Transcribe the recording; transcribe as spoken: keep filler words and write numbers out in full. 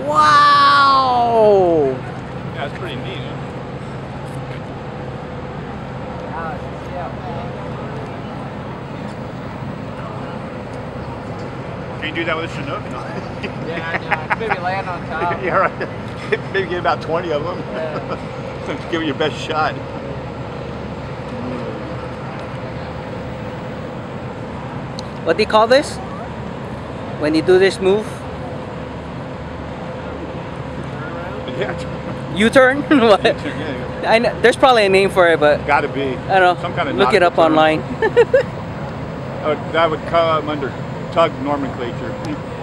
Wow! Yeah, that's pretty neat. Huh? Can you do that with a Chinook? No. Yeah, maybe land on top. Yeah, right. Maybe get about twenty of them. Yeah. Give it your best shot. What do you call this? When you do this move? Yeah. U-turn? What? U-turn, yeah, yeah. I know, there's probably a name for it, but gotta be. I don't know. Some kind of look it up term. online. Oh, that would come under Tug nomenclature.